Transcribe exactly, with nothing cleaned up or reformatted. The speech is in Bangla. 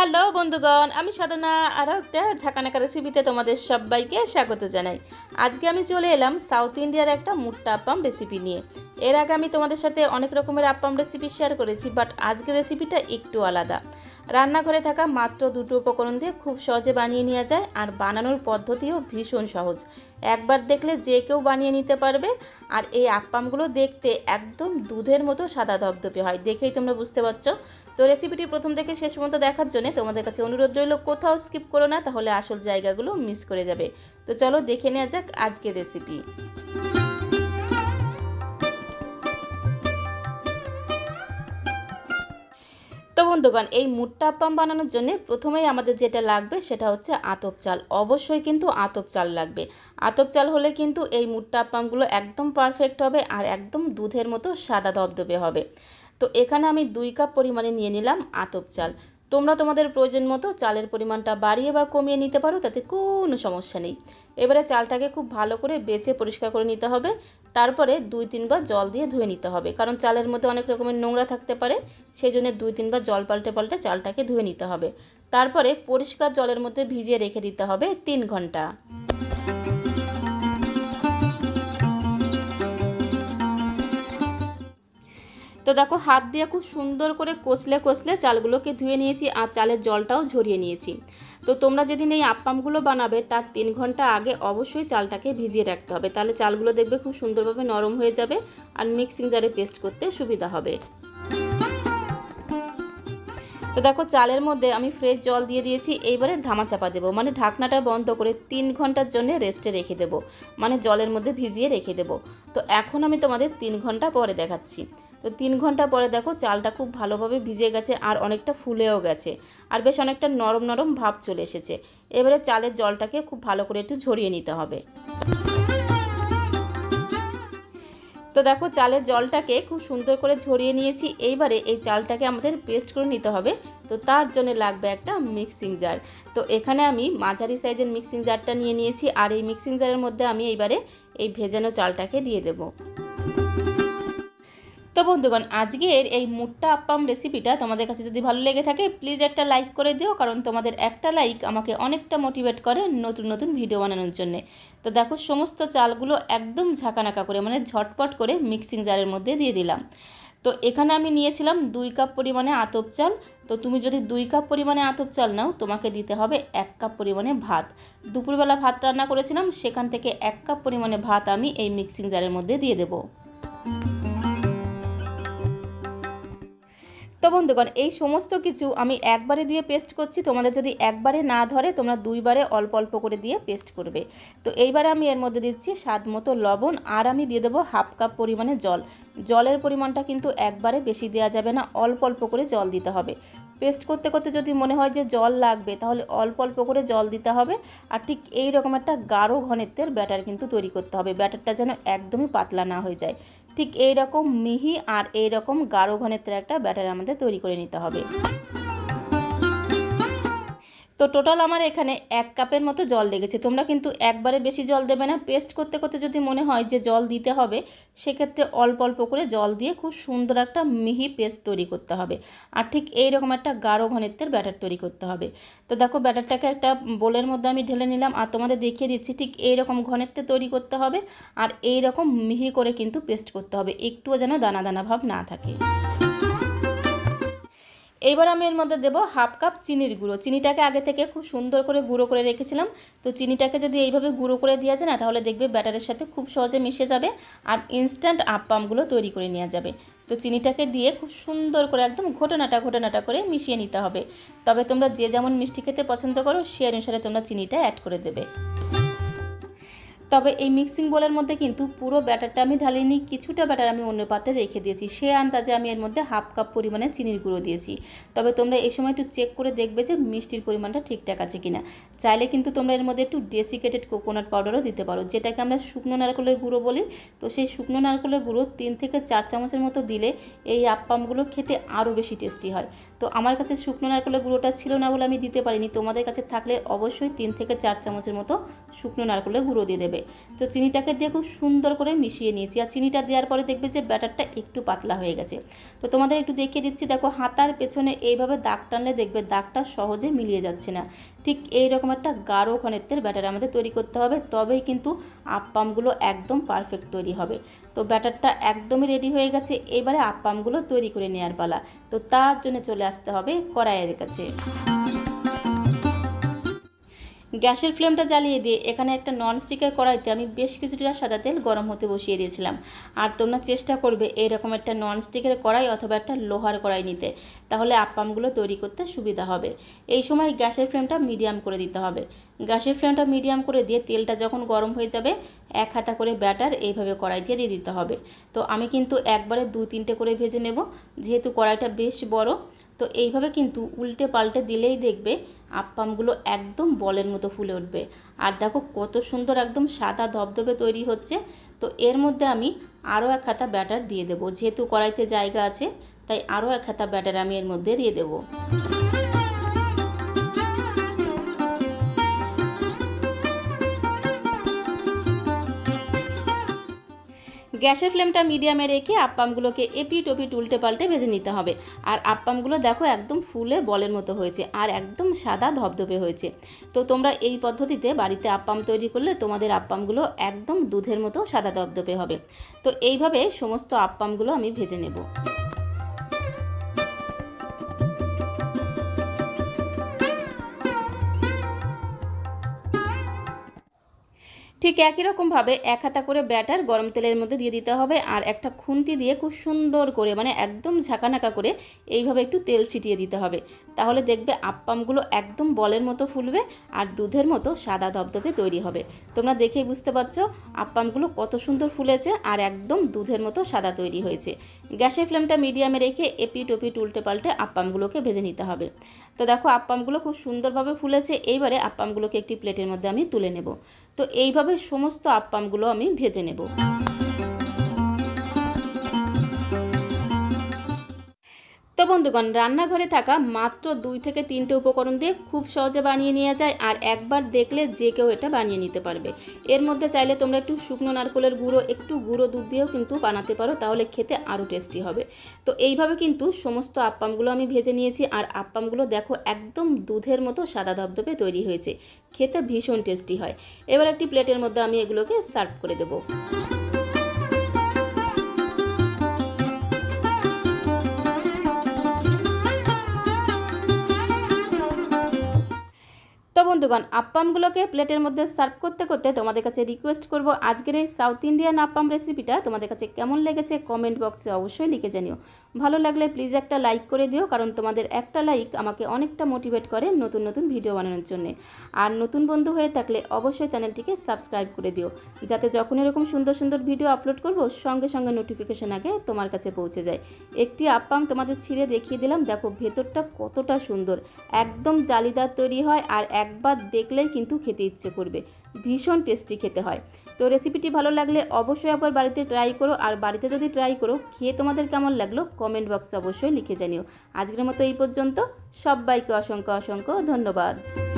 হ্যালো বন্ধুগণ, আমি সাধনা আরও একটা ঝাঁকানাকা রেসিপিতে তোমাদের সবাইকে স্বাগত জানাই। আজকে আমি চলে এলাম সাউথ ইন্ডিয়ার একটা মুট্টা আপ্পাম রেসিপি নিয়ে। এর আগে আমি তোমাদের সাথে অনেক রকমের আপ্পাম রেসিপি শেয়ার করেছি, বাট আজকের রেসিপিটা একটু আলাদা। রান্নাঘরে থাকা মাত্র দুটো উপকরণ দিয়ে খুব সহজে বানিয়ে নেওয়া যায়, আর বানানোর পদ্ধতিও ভীষণ সহজ। একবার দেখলে যে কেউ বানিয়ে নিতে পারবে। আর এই আপ্পামগুলো দেখতে একদম দুধের মতো সাদা ধবধবে হয়, দেখেই তোমরা বুঝতে পারছো। তো রেসিপিটি প্রথম থেকে শেষ পর্যন্ত দেখার জন্য তোমাদের কাছে অনুরোধ রইল, কোথাও স্কিপ করো না, তাহলে আসল জায়গাগুলো মিস করে যাবে। তো চলো দেখে নেওয়া যাক আজকের রেসিপি। তো বন্ধুগণ, এই মুট্টা আপ্পাম বানানোর জন্য প্রথমেই আমাদের যেটা লাগবে সেটা হচ্ছে আতপ চাল। অবশ্যই কিন্তু আতপ চাল লাগবে। আতপ চাল হলে কিন্তু এই মুট্টা আপ্পামগুলো একদম পারফেক্ট হবে আর একদম দুধের মতো সাদা ধবধবে হবে। তো এখানে আমি দুই কাপ পরিমাণে নিয়ে নিলাম আতপ চাল। তোমরা তোমাদের প্রয়োজন মতো চালের পরিমাণটা বাড়িয়ে বা কমিয়ে নিতে পারো, তাতে কোনো সমস্যা নেই। এবারে চালটাকে খুব ভালো করে বেছে পরিষ্কার করে নিতে হবে। তারপরে দুই তিনবার জল দিয়ে ধুয়ে নিতে হবে, কারণ চালের মধ্যে অনেক রকমের নোংরা থাকতে পারে। সেই জন্য দুই তিনবার জল পাল্টে পাল্টে চালটাকে ধুয়ে নিতে হবে। তারপরে পরিষ্কার জলের মধ্যে ভিজিয়ে রেখে দিতে হবে তিন ঘন্টা। তো দেখো, হাত দিয়ে খুব সুন্দর করে কষলে কষলে চালগুলোকে ধুয়ে নিয়েছি, আর চালের জলটাও ঝরিয়ে নিয়েছি। তো তোমরা যেদিন এই আপ্পামগুলো বানাবে তার তিন ঘন্টা আগে অবশ্যই চালটাকে ভিজিয়ে রাখতে হবে, তাহলে চালগুলো দেখবে খুব সুন্দরভাবে নরম হয়ে যাবে আর মিক্সিং জারে পেস্ট করতে সুবিধা হবে। তো দেখো, চালের মধ্যে আমি ফ্রেশ জল দিয়ে দিয়েছি। এইবারে ধামা চাপা দেবো, মানে ঢাকনাটা বন্ধ করে তিন ঘন্টার জন্য রেস্টে রেখে দেবো, মানে জলের মধ্যে ভিজিয়ে রেখে দেবো। তো এখন আমি তোমাদের তিন ঘন্টা পরে দেখাচ্ছি। তো তিন ঘন্টা পরে দেখো, চালটা খুব ভালোভাবে ভিজে গেছে আর অনেকটা ফুলেও গেছে, আর বেশ অনেকটা নরম নরম ভাব চলে এসেছে। এবারে চালের জলটাকে খুব ভালো করে একটু ঝরিয়ে নিতে হবে। তো দেখো, চালের জলটাকে খুব সুন্দর করে ঝরিয়ে নিয়েছি। এইবারে এই চালটাকে আমাদের পেস্ট করে নিতে হবে। তো তার জন্য লাগবে একটা মিক্সিং জার। তো এখানে আমি মাঝারি সাইজের মিক্সিং জারটা নিয়ে নিয়েছি, আর এই মিক্সিং জারের মধ্যে আমি এইবারে এই ভেজানো চালটাকে দিয়ে দেবো। তো বন্ধুগণ, আজকের এই মুট্টা আপ্পাম রেসিপিটা তোমাদের কাছে যদি ভালো লেগে থাকে, প্লিজ একটা লাইক করে দিও, কারণ তোমাদের একটা লাইক আমাকে অনেকটা মোটিভেট করে নতুন নতুন ভিডিও বানানোর জন্য। তো দেখো, সমস্ত চালগুলো একদম ঝাঁকানাকা করে, মানে ঝটপট করে মিক্সিং জারের মধ্যে দিয়ে দিলাম। তো এখানে আমি নিয়েছিলাম দুই কাপ পরিমাণে আতপ চাল। তো তুমি যদি দুই কাপ পরিমাণে আতপ চাল নাও, তোমাকে দিতে হবে এক কাপ পরিমাণে ভাত। দুপুরবেলা ভাত রান্না করেছিলাম, সেখান থেকে এক কাপ পরিমাণে ভাত আমি এই মিক্সিং জারের মধ্যে দিয়ে দেবো। তো বন্ধুগণ, এই সমস্ত কিছু আমি একবারে দিয়ে পেস্ট করছি। তোমাদের যদি একবারে না ধরে, তোমরা দুইবারে অল্প অল্প করে দিয়ে পেস্ট করবে। তো এইবারে আমি এর মধ্যে দিচ্ছি স্বাদ মতো লবণ, আর আমি দিয়ে দেবো হাফ কাপ পরিমাণে জল। জলের পরিমাণটা কিন্তু একবারে বেশি দেওয়া যাবে না, অল্প অল্প করে জল দিতে হবে। পেস্ট করতে করতে যদি মনে হয় যে জল লাগবে, তাহলে অল্প অল্প করে জল দিতে হবে। আর ঠিক এই রকম একটা গাঢ় ঘনত্বের ব্যাটার কিন্তু তৈরি করতে হবে, ব্যাটারটা যেন একদমই পাতলা না হয়ে যায়। ঠিক এই রকম মিহি আর এই রকম গাঢ় ঘনত্বের একটা ব্যাটার আমাদের তৈরি করে নিতে হবে। তো টোটাল আমার এখানে এক কাপের মতো জল লেগেছে। তোমরা কিন্তু একবারে বেশি জল দেবে না। পেস্ট করতে করতে যদি মনে হয় যে জল দিতে হবে, সেক্ষেত্রে অল্প অল্প করে জল দিয়ে খুব সুন্দর একটা মিহি পেস্ট তৈরি করতে হবে। আর ঠিক এই রকম একটা গাঢ় ঘনত্বের ব্যাটার তৈরি করতে হবে। তো দেখো, ব্যাটারটাকে একটা বোলের মধ্যে আমি ঢেলে নিলাম, আর তোমাদের দেখিয়ে দিচ্ছি ঠিক এই রকম ঘনত্বে তৈরি করতে হবে। আর এই রকম মিহি করে কিন্তু পেস্ট করতে হবে, একটুও যেন দানা দানা ভাব না থাকে। এইবার আমি এর মধ্যে দেবো হাফ কাপ চিনির গুঁড়ো। চিনিটাকে আগে থেকে খুব সুন্দর করে গুঁড়ো করে রেখেছিলাম। তো চিনিটাকে যদি এইভাবে গুঁড়ো করে দেওয়া যায় না, তাহলে দেখবে ব্যাটারের সাথে খুব সহজে মিশে যাবে আর ইনস্ট্যান্ট আপ্পামগুলো তৈরি করে নেওয়া যাবে। তো চিনিটাকে দিয়ে খুব সুন্দর করে একদম ঘটনাটা ঘটনাটা করে মিশিয়ে নিতে হবে। তবে তোমরা যে যেমন মিষ্টি খেতে পছন্দ করো, সে অনুসারে তোমরা চিনিটা অ্যাড করে দেবে। তবে এই মিক্সিং বোলের মধ্যে কিন্তু পুরো ব্যাটারটা আমি ঢালিনি, কিছুটা ব্যাটার আমি অন্য পাত্রে রেখে দিয়েছি। সে আন্দাজে আমি এর মধ্যে হাফ কাপ পরিমাণে চিনির গুঁড়ো দিয়েছি। তবে তোমরা এই সময় একটু চেক করে দেখবে যে মিষ্টির পরিমাণটা ঠিকঠাক আছে কিনা। চাইলে কিন্তু তোমরা এর মধ্যে একটু ডেসিকেটেড কোকোনাট পাউডারও দিতে পারো, যেটাকে আমরা শুকনো নারকেলের গুঁড়ো বলি। তো সেই শুকনো নারকেলের গুঁড়ো তিন থেকে চার চামচের মতো দিলে এই আপ্পামগুলো খেতে আরও বেশি টেস্টি হয়। তো তো আমার কাছে শুকনো নারকেলের গুঁড়োটা ছিল না বলে আমি দিতে পারিনি। তোমাদের কাছে থাকলে অবশ্যই তিন থেকে চার চামচের মতো শুকনো নারকেলের গুঁড়ো দিয়ে দেবে। তো চিনিটাকে দিয়ে খুব সুন্দর করে মিশিয়ে নিয়েছি। আর চিনিটা দেওয়ার পরে দেখবে যে ব্যাটারটা একটু পাতলা হয়ে গেছে। তো তোমাদের একটু দেখিয়ে দিচ্ছি, দেখো হাতার পেছনে এইভাবে দাগ টানলে দেখবে দাগটা সহজে মিলিয়ে যাচ্ছে না। ঠিক এইরকম একটা গাঢ় ঘনত্বের ব্যাটার আমাদের তৈরি করতে হবে, তবেই কিন্তু আপ্পামগুলো একদম পারফেক্ট তৈরি হবে। তো ব্যাটারটা একদমই রেডি হয়ে গেছে, এবারে আপ্পামগুলো তৈরি করে নেওয়ার পালা। তো তার জন্য চলে আসতে হবে কড়াইয়ের কাছে। গ্যাসের ফ্লেমটা জ্বালিয়ে দিয়ে এখানে একটা ননস্টিকের কড়াইতে আমি বেশ কিছুটা সাদা তেল গরম হতে বসিয়ে দিয়েছিলাম। আর তোমরা চেষ্টা করবে এরকম একটা ননস্টিকের কড়াই অথবা একটা লোহার কড়াই নিতে, তাহলে আপ্পামগুলো তৈরি করতে সুবিধা হবে। এই সময় গ্যাসের ফ্লেমটা মিডিয়াম করে দিতে হবে। গ্যাসের ফ্লেমটা মিডিয়াম করে দিয়ে তেলটা যখন গরম হয়ে যাবে এক হাতা করে ব্যাটার এইভাবে কড়াই দিয়ে দিয়ে দিতে হবে। তো আমি কিন্তু একবারে দু তিনটে করে ভেজে নেব, যেহেতু কড়াইটা বেশ বড়। তো এইভাবে কিন্তু উল্টে পাল্টে দিলেই দেখবে আপ্পামগুলো একদম বলের মতো ফুলে উঠবে। আর দেখো কত সুন্দর একদম সাদা ধবধবে তৈরি হচ্ছে। তো এর মধ্যে আমি আরও এক হাতা ব্যাটার দিয়ে দেবো, যেহেতু কড়াইতে জায়গা আছে তাই আরও এক হাতা ব্যাটার আমি এর মধ্যে দিয়ে দেবো। গ্যাসের ফ্লেমটা মিডিয়ামে রেখে আপ্পামগুলোকে এপিট ওপিট উল্টে পাল্টে ভেজে নিতে হবে। আর আপ্পামগুলো দেখো একদম ফুলে বলের মতো হয়েছে আর একদম সাদা ধবধবে হয়েছে। তো তোমরা এই পদ্ধতিতে বাড়িতে আপ্পাম তৈরি করলে তোমাদের আপ্পামগুলো একদম দুধের মতো সাদা ধবধবে হবে। তো এইভাবে সমস্ত আপ্পামগুলো আমি ভেজে নেব। ঠিক একই রকমভাবে এক হাতা করে ব্যাটার গরম তেলের মধ্যে দিয়ে দিতে হবে। আর একটা খুন্তি দিয়ে খুব সুন্দর করে মানে একদম ঝাঁকানাকা করে এইভাবে একটু তেল ছিটিয়ে দিতে হবে। তাহলে দেখবে আপ্পামগুলো একদম বলের মতো ফুলবে আর দুধের মতো সাদা ধবধবে তৈরি হবে। তোমরা দেখেই বুঝতে পারছো আপ্পামগুলো কত সুন্দর ফুলেছে আর একদম দুধের মতো সাদা তৈরি হয়েছে। গ্যাসের ফ্লেমটা মিডিয়ামে রেখে এপিট ওপিট উল্টে পাল্টে আপ্পামগুলোকে ভেজে নিতে হবে। তো দেখো আপ্পামগুলো খুব সুন্দরভাবে ফুলেছে। এইবারে আপ্পামগুলোকে একটি প্লেটের মধ্যে আমি তুলে নেব। তো এইভাবে সমস্ত আপ্পামগুলো আমি ভেজে নেব। তো বন্ধুগণ, রান্নাঘরে থাকা মাত্র দুই থেকে তিনটে উপকরণ দিয়ে খুব সহজে বানিয়ে নেওয়া যায়। আর একবার দেখলে যে কেউ এটা বানিয়ে নিতে পারবে। এর মধ্যে চাইলে তোমরা একটু শুকনো নারকেলের গুঁড়ো একটু গুঁড়ো দুধ দিয়েও কিন্তু বানাতে পারো, তাহলে খেতে আরও টেস্টি হবে। তো এইভাবে কিন্তু সমস্ত আপ্পামগুলো আমি ভেজে নিয়েছি। আর আপ্পামগুলো দেখো একদম দুধের মতো সাদা ধবধবে তৈরি হয়েছে, খেতে ভীষণ টেস্টি হয়। এবার একটি প্লেটের মধ্যে আমি এগুলোকে সার্ভ করে দেবো। তো বন্ধুগণ, আপ্পামগুলোকে প্লেটের মধ্যে সার্ভ করতে করতে তোমাদের কাছে রিকোয়েস্ট করব, আজকের এই সাউথ ইন্ডিয়ান আপ্পাম রেসিপিটা তোমাদের কাছে কেমন লেগেছে কমেন্ট বক্সে অবশ্যই লিখে জানিও। ভালো লাগলে প্লিজ একটা লাইক করে দিও, কারণ তোমাদের একটা লাইক আমাকে অনেকটা মোটিভেট করে নতুন নতুন ভিডিও বানানোর জন্য। আর নতুন বন্ধু হয়ে থাকলে অবশ্যই চ্যানেলটিকে সাবস্ক্রাইব করে দিও, যাতে যখন এরকম সুন্দর সুন্দর ভিডিও আপলোড করব সঙ্গে সঙ্গে নোটিফিকেশন আগে তোমার কাছে পৌঁছে যায়। একটি আপ্পাম তোমাদের ছিঁড়ে দেখিয়ে দিলাম, দেখো ভেতরটা কতটা সুন্দর, একদম জালিদার তৈরি হয় আর একবার দেখলেই কিন্তু খেতে ইচ্ছে করবে, ভীষণ টেস্টি খেতে হয়। তো রেসিপিটি ভালো লাগলে অবশ্যই একবার বাড়িতে ট্রাই করো। আর বাড়িতে যদি ট্রাই করো খেয়ে তোমাদের কেমন লাগলো কমেন্ট বক্সে অবশ্যই লিখে জানিও। আজকের মতো এই পর্যন্ত, সবাইকে অসংখ্য অসংখ্য ধন্যবাদ।